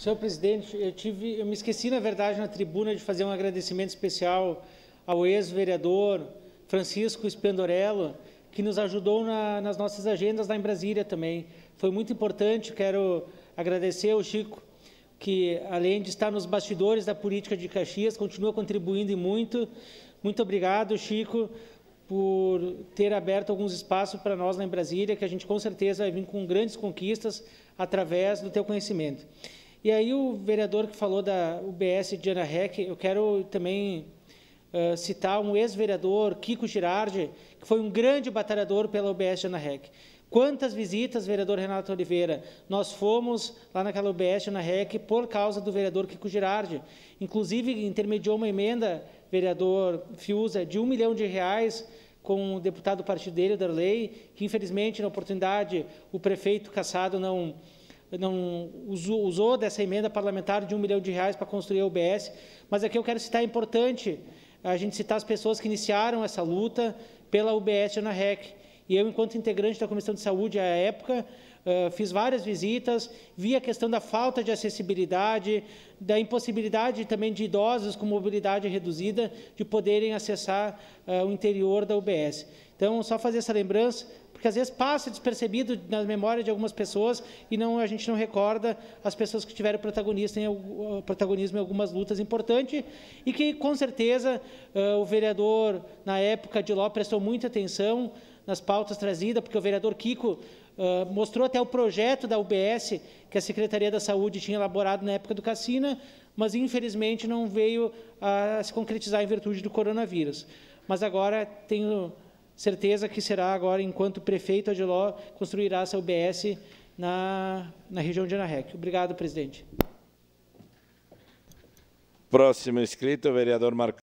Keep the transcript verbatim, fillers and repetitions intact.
Senhor presidente, eu, tive, eu me esqueci, na verdade, na tribuna, de fazer um agradecimento especial ao ex-vereador Francisco Spendorello, que nos ajudou na, nas nossas agendas lá em Brasília também. Foi muito importante. Quero agradecer ao Chico, que, além de estar nos bastidores da política de Caxias, continua contribuindo e muito. Muito obrigado, Chico, por ter aberto alguns espaços para nós lá em Brasília, que a gente com certeza vai vir com grandes conquistas através do teu conhecimento. E aí o vereador que falou da U B S de Anarrec, eu quero também uh, citar um ex-vereador, Kiko Girardi, que foi um grande batalhador pela U B S de Anarrec. Quantas visitas, vereador Renato Oliveira, nós fomos lá naquela U B S de Anarrec por causa do vereador Kiko Girardi. Inclusive, intermediou uma emenda, vereador Fiuza, de um milhão de reais com o deputado do partido dele, o Darley, que infelizmente, na oportunidade, o prefeito Cassado não... não usou, usou dessa emenda parlamentar de um milhão de reais para construir a U B S, mas aqui eu quero citar, é importante a gente citar as pessoas que iniciaram essa luta pela U B S de Anarrec. E eu, enquanto integrante da Comissão de Saúde à época, uh, fiz várias visitas, vi a questão da falta de acessibilidade, da impossibilidade também de idosos com mobilidade reduzida de poderem acessar uh, o interior da U B S. Então, só fazer essa lembrança, porque às vezes passa despercebido na memória de algumas pessoas e não, a gente não recorda as pessoas que tiveram protagonista em, protagonismo em algumas lutas importantes e que, com certeza, uh, o vereador, na época de Ló, prestou muita atenção nas pautas trazidas, porque o vereador Kiko uh, mostrou até o projeto da U B S que a Secretaria da Saúde tinha elaborado na época do Cassina, mas, infelizmente, não veio a se concretizar em virtude do coronavírus. Mas agora tenho certeza que será agora, enquanto prefeito Adiló, construirá essa U B S na, na região de Anarrec. Obrigado, presidente. Próximo inscrito, vereador Marcos.